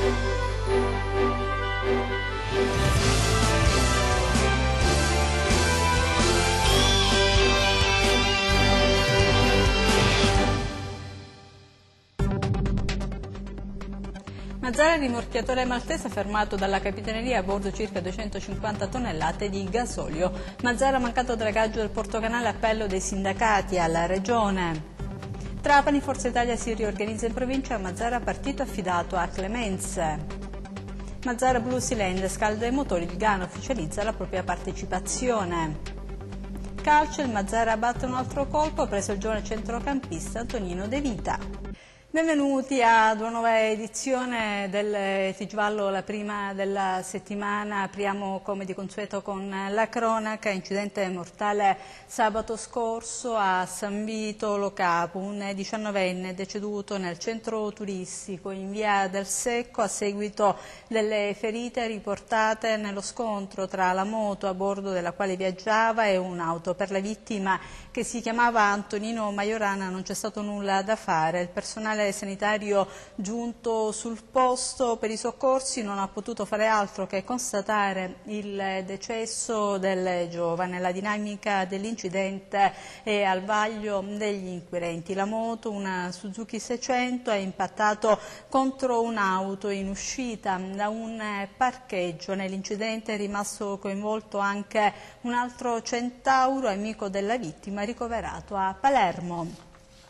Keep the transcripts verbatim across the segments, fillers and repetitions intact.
Mazara, rimorchiatore maltese fermato dalla capitaneria a bordo circa duecentocinquanta tonnellate di gasolio. Mazara mancato dragaggio del Portocanale, appello dei sindacati alla regione. Trapani, Forza Italia si riorganizza in provincia, Mazara partito affidato a Clemenze. Mazara Blue Silende scalda i motori, il Gano ufficializza la propria partecipazione. Calcio, il Mazara batte un altro colpo, ha preso il giovane centrocampista Antonino De Vita. Benvenuti ad una nuova edizione del T G Vallo, la prima della settimana. Apriamo come di consueto con la cronaca. Incidente mortale sabato scorso a San Vito Lo Capo, un diciannovenne deceduto nel centro turistico in via del Secco a seguito delle ferite riportate nello scontro tra la moto a bordo della quale viaggiava e un'auto. Per la vittima, che si chiamava Antonino Majorana, non c'è stato nulla da fare. Il personale sanitario giunto sul posto per i soccorsi non ha potuto fare altro che constatare il decesso del giovane. La dinamica dell'incidente è al vaglio degli inquirenti. La moto, una Suzuki seicento, ha impattato contro un'auto in uscita da un parcheggio. Nell'incidente è rimasto coinvolto anche un altro Centauro, amico della vittima, ricoverato a Palermo.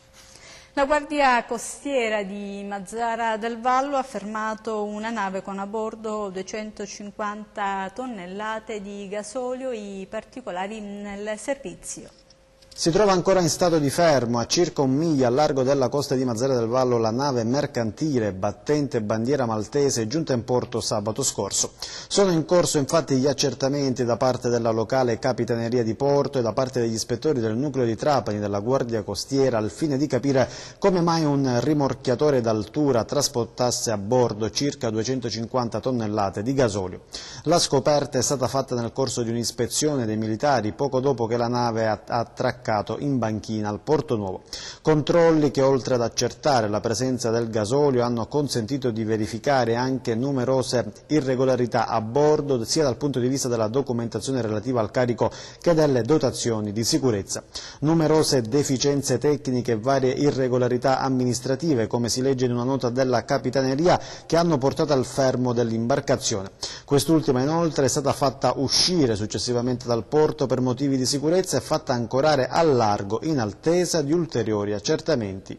La Guardia Costiera di Mazara del Vallo ha fermato una nave con a bordo duecentocinquanta tonnellate di gasolio, i particolari nel servizio. Si trova ancora in stato di fermo a circa un miglio a largo della costa di Mazara del Vallo la nave mercantile battente bandiera maltese giunta in porto sabato scorso. Sono in corso infatti gli accertamenti da parte della locale capitaneria di porto e da parte degli ispettori del nucleo di Trapani della Guardia Costiera al fine di capire come mai un rimorchiatore d'altura trasportasse a bordo circa duecentocinquanta tonnellate di gasolio. La scoperta è stata fatta nel corso di un'ispezione dei militari poco dopo che la nave ha attraccato in banchina al Porto Nuovo. Controlli che, oltre ad accertare la presenza del gasolio, hanno consentito di verificare anche numerose irregolarità a bordo, sia dal punto di vista della documentazione relativa al carico che delle dotazioni di sicurezza. Numerose deficienze tecniche e varie irregolarità amministrative, come si legge in una nota della Capitaneria, che hanno portato al fermo dell'imbarcazione. Quest'ultima inoltre è stata fatta uscire successivamente dal porto per motivi di sicurezza e fatta ancorare al largo in attesa di ulteriori accertamenti.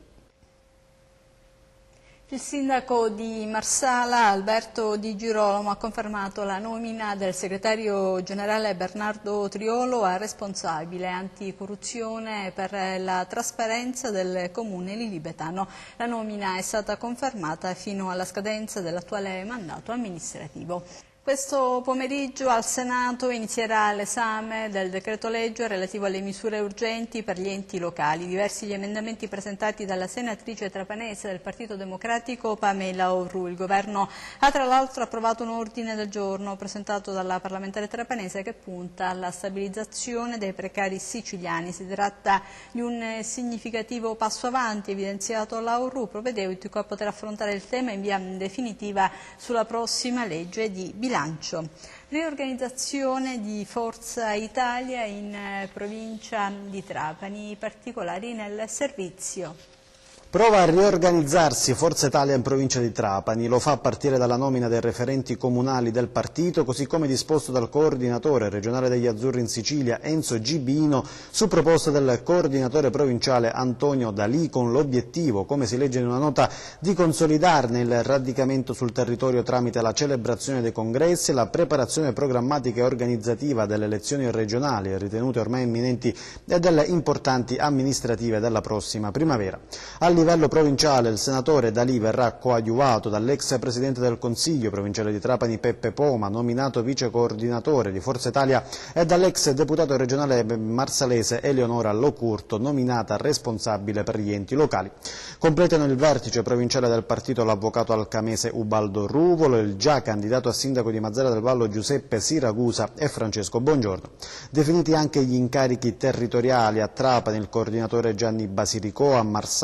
Il sindaco di Marsala, Alberto Di Girolamo, ha confermato la nomina del segretario generale Bernardo Triolo a responsabile anticorruzione per la trasparenza del comune lilibetano. La nomina è stata confermata fino alla scadenza dell'attuale mandato amministrativo. Questo pomeriggio al Senato inizierà l'esame del decreto legge relativo alle misure urgenti per gli enti locali. Diversi gli emendamenti presentati dalla senatrice trapanese del Partito Democratico Pamela Orru. Il governo ha tra l'altro approvato un ordine del giorno presentato dalla parlamentare trapanese che punta alla stabilizzazione dei precari siciliani. Si tratta di un significativo passo avanti, evidenziato la Orru, propedeutico a poter affrontare il tema in via definitiva sulla prossima legge di bilancio. Bilancio. Riorganizzazione di Forza Italia in provincia di Trapani, particolari nel servizio. Prova a riorganizzarsi Forza Italia in provincia di Trapani, lo fa a partire dalla nomina dei referenti comunali del partito, così come disposto dal coordinatore regionale degli Azzurri in Sicilia Enzo Gibino, su proposta del coordinatore provinciale Antonio Dalì, con l'obiettivo, come si legge in una nota, di consolidarne il radicamento sul territorio tramite la celebrazione dei congressi e la preparazione programmatica e organizzativa delle elezioni regionali, ritenute ormai imminenti, e delle importanti amministrative della prossima primavera. A livello provinciale il senatore Dalì verrà coadiuvato dall'ex presidente del Consiglio provinciale di Trapani Peppe Poma, nominato vice coordinatore di Forza Italia, e dall'ex deputato regionale marsalese Eleonora Locurto, nominata responsabile per gli enti locali. Completano il vertice provinciale del partito l'avvocato alcamese Ubaldo Ruvolo, il già candidato a sindaco di Mazara del Vallo Giuseppe Siragusa e Francesco Bongiorno. Definiti anche gli incarichi territoriali: a Trapani il coordinatore Gianni Basilico, a Marsala Piero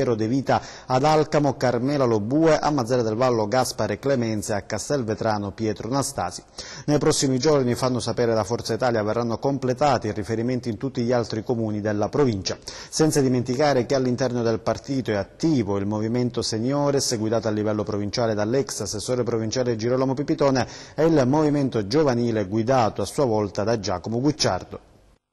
Piero De Vita ad Alcamo, Carmela Lobue, a Mazara del Vallo Gaspare Clemenza e a Castelvetrano Pietro Nastasi. Nei prossimi giorni, fanno sapere da Forza Italia, verranno completati i riferimenti in tutti gli altri comuni della provincia. Senza dimenticare che all'interno del partito è attivo il Movimento Seniores, guidato a livello provinciale dall'ex assessore provinciale Girolamo Pipitone, e il Movimento Giovanile, guidato a sua volta da Giacomo Guicciardo.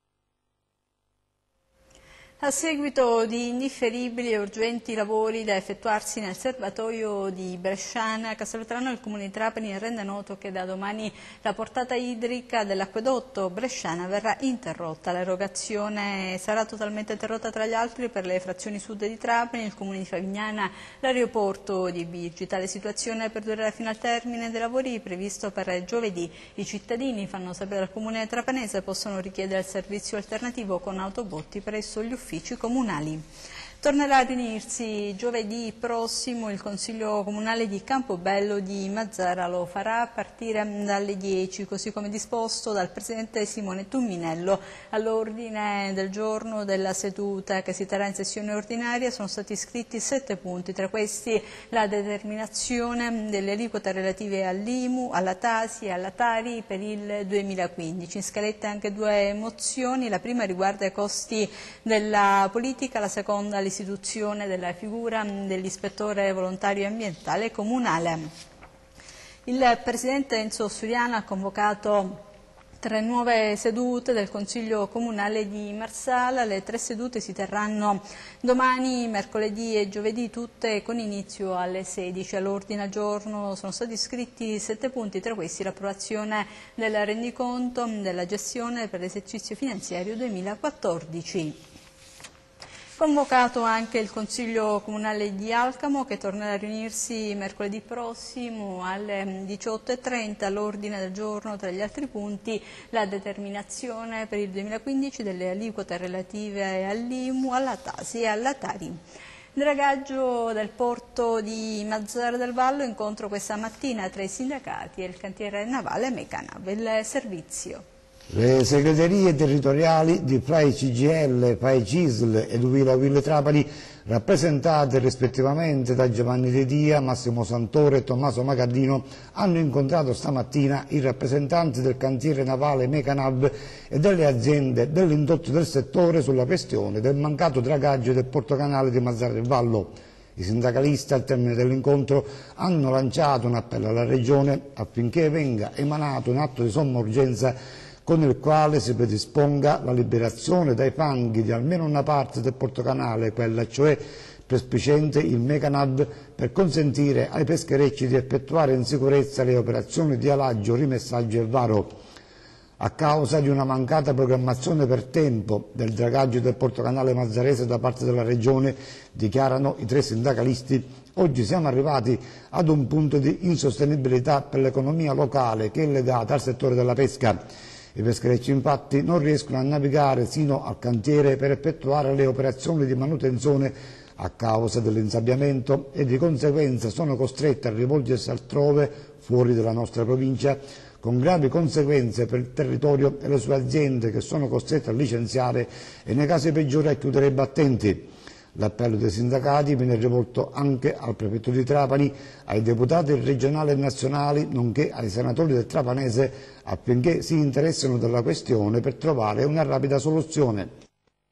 A seguito di indifferibili e urgenti lavori da effettuarsi nel serbatoio di Bresciana, Castelvetrano, il Comune di Trapani rende noto che da domani la portata idrica dell'acquedotto Bresciana verrà interrotta. L'erogazione sarà totalmente interrotta, tra gli altri, per le frazioni sud di Trapani, il Comune di Favignana, l'aeroporto di Birgi. Tale situazione perdurerà fino al termine dei lavori previsto per giovedì. I cittadini, fanno sapere al Comune trapanese, possono richiedere il servizio alternativo con autobotti presso gli uffici comunali. Tornerà a riunirsi giovedì prossimo il Consiglio Comunale di Campobello di Mazara. Lo farà a partire dalle dieci, così come disposto dal Presidente Simone Tumminello. All'ordine del giorno della seduta, che si terrà in sessione ordinaria, sono stati iscritti sette punti, tra questi la determinazione delle aliquote relative all'I M U, alla Tasi e alla Tari per il duemilaquindici. In scaletta anche due mozioni, la prima riguarda i costi della politica, la seconda l'istituzione della figura dell'ispettore volontario ambientale comunale. Il Presidente Enzo Suriano ha convocato tre nuove sedute del Consiglio Comunale di Marsala. Le tre sedute si terranno domani, mercoledì e giovedì, tutte con inizio alle sedici. All'ordine del giorno sono stati iscritti sette punti, tra questi l'approvazione del rendiconto della gestione per l'esercizio finanziario duemilaquattordici. Convocato anche il Consiglio Comunale di Alcamo, che tornerà a riunirsi mercoledì prossimo alle diciotto e trenta. All'ordine del giorno, tra gli altri punti, la determinazione per il duemilaquindici delle aliquote relative all'I M U, alla Tasi e alla Tari. Dragaggio del porto di Mazara del Vallo, incontro questa mattina tra i sindacati e il cantiere navale Mecanab. Il servizio. Le segreterie territoriali di F A I C G I L, F A I C I S L ed Uvila Ville Trapani, rappresentate rispettivamente da Giovanni De Dia, Massimo Santoro e Tommaso Macardino, hanno incontrato stamattina i rappresentanti del cantiere navale Mecanab e delle aziende dell'indotto del settore sulla questione del mancato dragaggio del portocanale di Mazara del Vallo. I sindacalisti, al termine dell'incontro, hanno lanciato un appello alla Regione affinché venga emanato un atto di somma urgenza con il quale si predisponga la liberazione dai fanghi di almeno una parte del portocanale, quella cioè perspicente il Mecanab, per consentire ai pescherecci di effettuare in sicurezza le operazioni di alaggio, rimessaggio e varo. A causa di una mancata programmazione per tempo del dragaggio del portocanale mazzarese da parte della Regione, dichiarano i tre sindacalisti, oggi siamo arrivati ad un punto di insostenibilità per l'economia locale che è legata al settore della pesca. I pescherecci infatti non riescono a navigare sino al cantiere per effettuare le operazioni di manutenzione a causa dell'insabbiamento e di conseguenza sono costretti a rivolgersi altrove, fuori dalla nostra provincia, con gravi conseguenze per il territorio e le sue aziende, che sono costrette a licenziare e nei casi peggiori a chiudere i battenti. L'appello dei sindacati viene rivolto anche al prefetto di Trapani, ai deputati regionali e nazionali, nonché ai senatori del Trapanese, affinché si interessino della questione per trovare una rapida soluzione.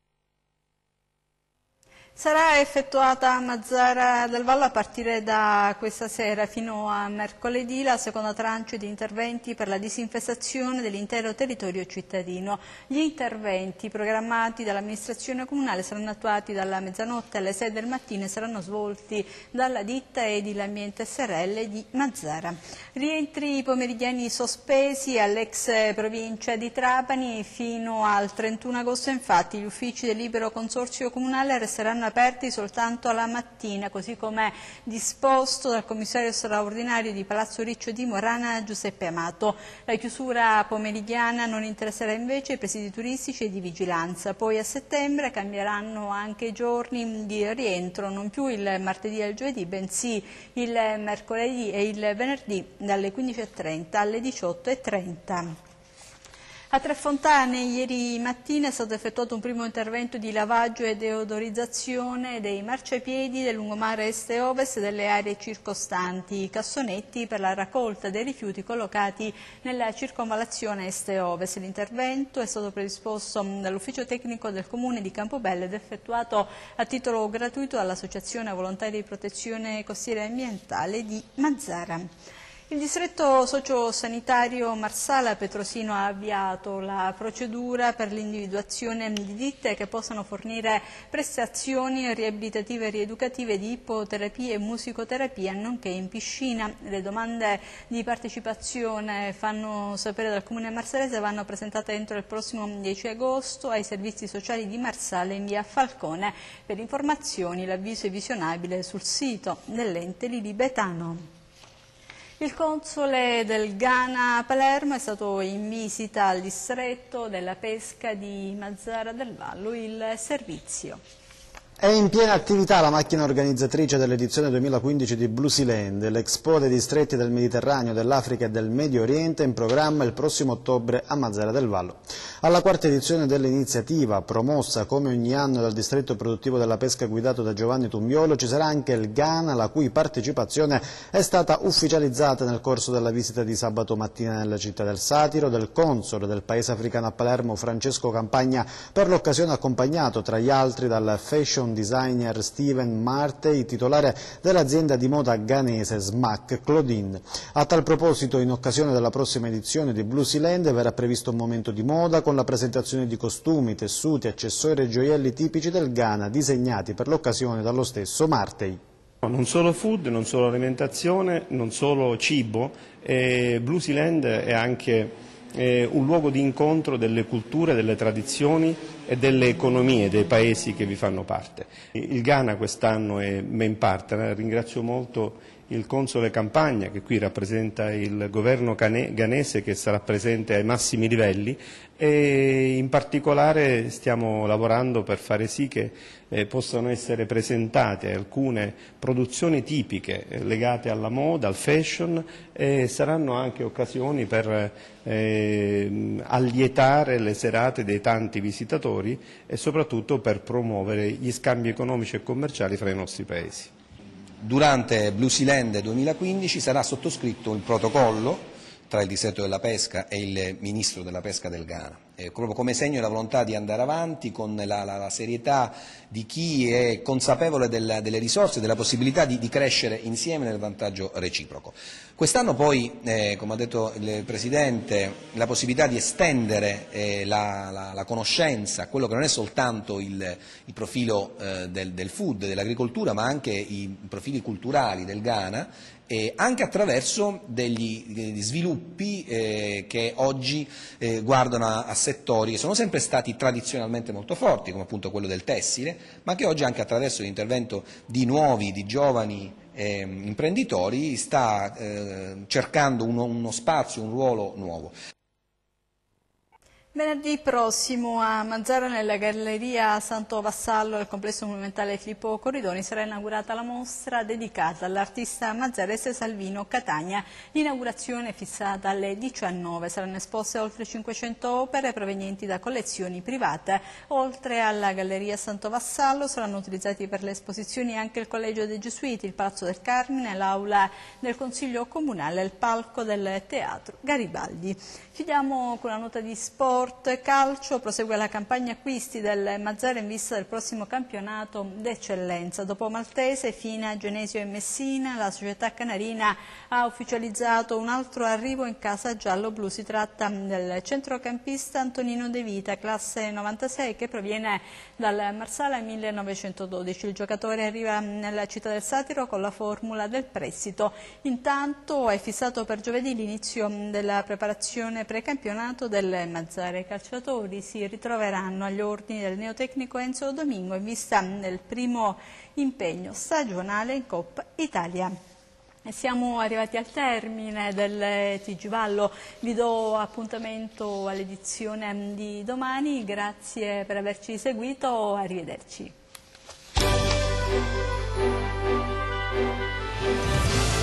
Sarà effettuata a Mazara del Vallo a partire da questa sera fino a mercoledì la seconda tranche di interventi per la disinfestazione dell'intero territorio cittadino. Gli interventi programmati dall'amministrazione comunale saranno attuati dalla mezzanotte alle sei del mattino e saranno svolti dalla ditta Edile Ambiente S R L di Mazara. Rientri pomeridiani sospesi all'ex provincia di Trapani. Fino al trentuno agosto infatti gli uffici del libero consorzio comunale resteranno aperti soltanto alla mattina, così come disposto dal commissario straordinario di Palazzo Riccio di Morana Giuseppe Amato. La chiusura pomeridiana non interesserà invece i presidi turistici e di vigilanza. Poi a settembre cambieranno anche i giorni di rientro, non più il martedì e il giovedì, bensì il mercoledì e il venerdì dalle quindici e trenta alle diciotto e trenta. A Tre Fontane ieri mattina è stato effettuato un primo intervento di lavaggio e deodorizzazione dei marciapiedi del lungomare est e ovest e delle aree circostanti, i cassonetti per la raccolta dei rifiuti collocati nella circonvallazione est e ovest. L'intervento è stato predisposto dall'ufficio tecnico del comune di Campobello ed effettuato a titolo gratuito dall'Associazione Volontari di Protezione Costiera e Ambientale di Mazara. Il distretto sociosanitario Marsala Petrosino ha avviato la procedura per l'individuazione di ditte che possano fornire prestazioni riabilitative e rieducative di ipoterapia e musicoterapia, nonché in piscina. Le domande di partecipazione, fanno sapere dal Comune marsalese, vanno presentate entro il prossimo dieci agosto ai servizi sociali di Marsala in via Falcone. Per informazioni l'avviso è visionabile sul sito dell'ente lilibetano. Il console del Ghana a Palermo è stato in visita al distretto della pesca di Mazara del Vallo, il servizio. È in piena attività la macchina organizzatrice dell'edizione duemilaquindici di Bluesealand, l'Expo dei distretti del Mediterraneo, dell'Africa e del Medio Oriente, in programma il prossimo ottobre a Mazara del Vallo. Alla quarta edizione dell'iniziativa, promossa come ogni anno dal distretto produttivo della pesca guidato da Giovanni Tumbiolo, ci sarà anche il Ghana, la cui partecipazione è stata ufficializzata nel corso della visita di sabato mattina nella città del Satiro del console del paese africano a Palermo, Francesco Campagna, per l'occasione accompagnato tra gli altri dal fashion designer Steven Martey, titolare dell'azienda di moda ghanese Smack Claudine. A tal proposito, in occasione della prossima edizione di Bluesealand verrà previsto un momento di moda con la presentazione di costumi, tessuti, accessori e gioielli tipici del Ghana disegnati per l'occasione dallo stesso Martey. Non solo food, non solo alimentazione, non solo cibo, eh, Bluesealand è anche eh, un luogo di incontro delle culture, delle tradizioni e delle economie dei paesi che vi fanno parte. Il Ghana quest'anno è main partner, ringrazio molto il console Campagna che qui rappresenta il governo ghanese che sarà presente ai massimi livelli e in particolare stiamo lavorando per fare sì che eh, possano essere presentate alcune produzioni tipiche eh, legate alla moda, al fashion e saranno anche occasioni per eh, allietare le serate dei tanti visitatori e soprattutto per promuovere gli scambi economici e commerciali fra i nostri paesi. Durante Bluesealand duemilaquindici sarà sottoscritto il protocollo tra il distretto della pesca e il ministro della pesca del Ghana, eh, proprio come segno della volontà di andare avanti con la, la, la serietà di chi è consapevole del, delle risorse e della possibilità di, di crescere insieme nel vantaggio reciproco. Quest'anno poi, eh, come ha detto il Presidente, la possibilità di estendere eh, la, la, la conoscenza a quello che non è soltanto il, il profilo eh, del, del food, dell'agricoltura, ma anche i profili culturali del Ghana, e anche attraverso degli, degli sviluppi eh, che oggi eh, guardano a, a settori che sono sempre stati tradizionalmente molto forti, come appunto quello del tessile, ma che oggi anche attraverso l'intervento di nuovi, di giovani eh, imprenditori sta eh, cercando uno, uno spazio, un ruolo nuovo. Venerdì prossimo a Mazara, nella Galleria Santo Vassallo del complesso monumentale Filippo Corridoni, sarà inaugurata la mostra dedicata all'artista mazzarese Salvino Catania. L'inaugurazione è fissata alle diciannove. Saranno esposte oltre cinquecento opere provenienti da collezioni private. Oltre alla Galleria Santo Vassallo saranno utilizzati per le esposizioni anche il Collegio dei Gesuiti, il Palazzo del Carmine, l'aula del Consiglio Comunale e il palco del Teatro Garibaldi. Chiudiamo con la nota di sport. Calcio, prosegue la campagna acquisti del Mazara in vista del prossimo campionato d'eccellenza. Dopo Maltese, Fina, Genesio e Messina, la società canarina ha ufficializzato un altro arrivo in casa giallo-blu. Si tratta del centrocampista Antonino De Vita, classe novantasei, che proviene dal Marsala millenovecentododici. Il giocatore arriva nella città del Satiro con la formula del prestito. Intanto è fissato per giovedì l'inizio della preparazione precampionato del Mazara. I calciatori si ritroveranno agli ordini del neotecnico Enzo Domingo in vista del primo impegno stagionale in Coppa Italia. E siamo arrivati al termine del T G Vallo, vi do appuntamento all'edizione di domani, grazie per averci seguito, arrivederci.